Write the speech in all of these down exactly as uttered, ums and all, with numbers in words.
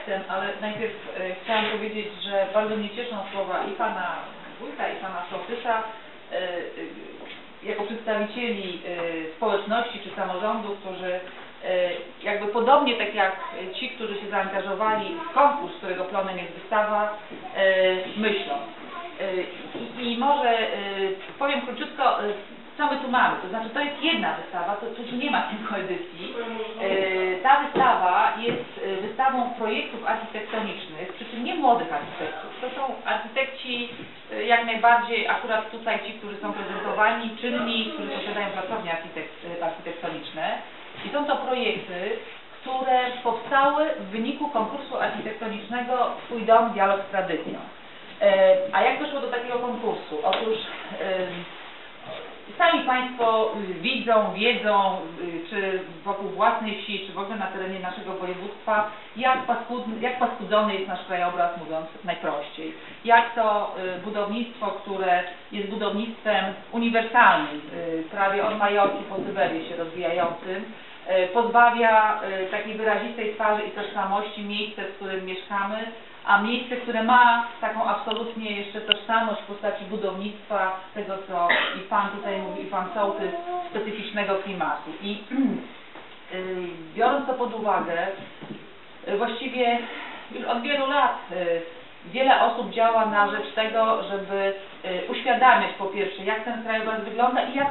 architektem, ale najpierw e, chciałam powiedzieć, że bardzo mnie cieszą słowa i pana wójta, i pana sołtysa, e, e, jako przedstawicieli e, społeczności czy samorządu, którzy e, jakby podobnie tak jak ci, którzy się zaangażowali w konkurs, którego plonem jest wystawa, e, myślą. E, i, I może e, powiem króciutko, e, co my tu mamy, to znaczy to jest jedna wystawa, to tu nie ma kilku edycji. E, ta wystawa jest wystawą projektów architektonicznych, przy czym nie młodych architektów. To są architekci e, jak najbardziej, akurat tutaj ci, którzy są prezentowani, czynni, którzy posiadają pracownie architekt, architektoniczne. I są to projekty, które powstały w wyniku konkursu architektonicznego Twój dom, dialog z tradycją. E, a jak doszło do takiego konkursu? Otóż e, sami Państwo widzą, wiedzą, czy wokół własnej wsi, czy w ogóle na terenie naszego województwa, jak, paskudny, jak paskudzony jest nasz krajobraz, mówiąc najprościej. Jak to budownictwo, które jest budownictwem uniwersalnym, prawie od Majorki po Syberię się rozwijającym, pozbawia takiej wyrazistej twarzy i tożsamości miejsce, w którym mieszkamy, a miejsce, które ma taką absolutnie jeszcze tożsamość w postaci budownictwa, tego co i Pan tutaj mówi, i Pan sołtys, specyficznego klimatu. I yy, biorąc to pod uwagę, yy, właściwie już od wielu lat yy, wiele osób działa na rzecz tego, żeby yy, uświadamiać po pierwsze, jak ten krajobraz wygląda i jak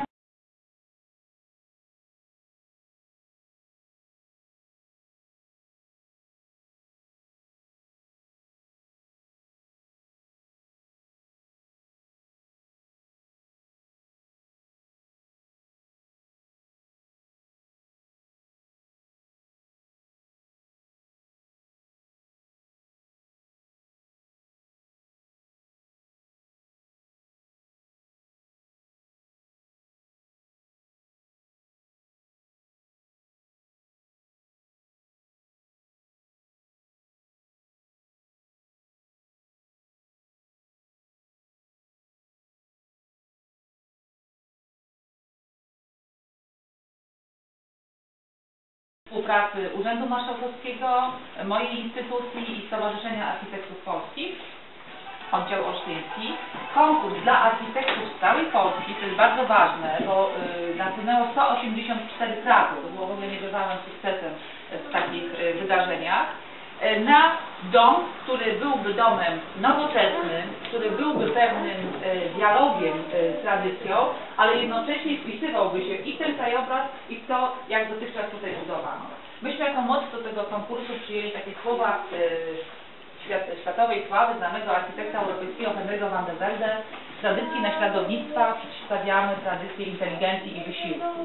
współpracy Urzędu Marszałkowskiego, mojej instytucji i Stowarzyszenia Architektów Polskich, oddział olsztyński. Konkurs dla architektów z całej Polski, to jest bardzo ważne, bo y, napłynęło sto osiemdziesiąt cztery trafy, to było w ogóle niebywałym sukcesem w takich y, wydarzeniach, y, na dom, który byłby domem nowoczesnym, który byłby pewnym y, dialogiem y, z tradycją, ale jednocześnie wpisywałby się i w ten krajobraz, i w to, jak dotychczas tutaj budowano. Myśmy jako moc do tego konkursu przyjęli takie słowa y, światowej sławy znanego architekta europejskiego Henry'ego van der Velde: tradycji naśladownictwa przeciwstawiamy tradycję inteligencji i wysiłku.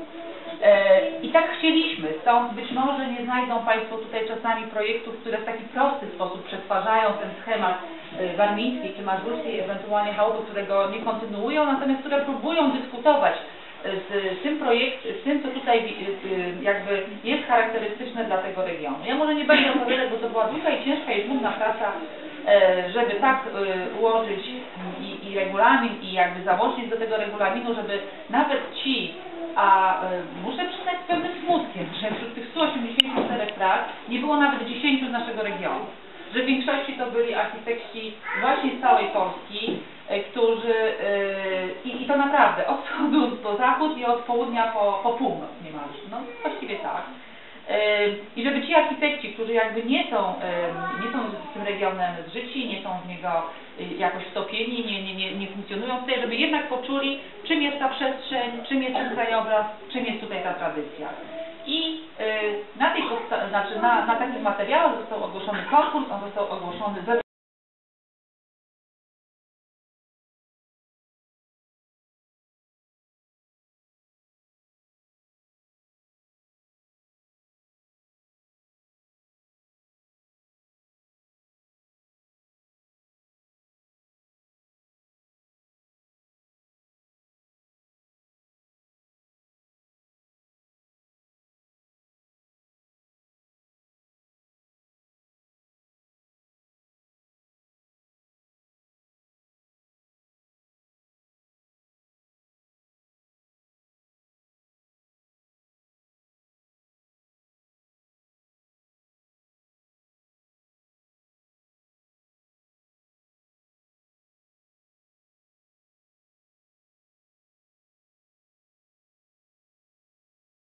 E, I tak chcieliśmy, stąd być może nie znajdą Państwo tutaj czasami projektów, które w taki prosty sposób przetwarzają ten schemat e, warmińskiej czy mazurskiej, ewentualnie chałupy, którego nie kontynuują, natomiast które próbują dyskutować z tym projektem, z tym, co tutaj jakby jest charakterystyczne dla tego regionu. Ja może nie będę opowiadać, bo to była długa i ciężka i żmudna praca, żeby tak ułożyć i, i regulamin, i jakby załącznik do tego regulaminu, żeby nawet ci, a muszę przyznać z pewnym smutkiem, że wśród tych stu osiemdziesięciu czterech prac nie było nawet dziesięciu z naszego regionu. Że w większości to byli architekci właśnie z całej Polski, którzy, i, i to naprawdę od wschodu po zachód i od południa po, po północ niemalże, no właściwie tak. I żeby ci architekci, którzy jakby nie są, nie są z tym regionem zżyci, nie są w niego jakoś wtopieni, nie, nie, nie, nie funkcjonują tutaj, żeby jednak poczuli, czym jest ta przestrzeń, czym jest ten krajobraz, czym jest tutaj ta tradycja. I na, tej, znaczy na, na takich materiałach został ogłoszony konkurs, on został ogłoszony we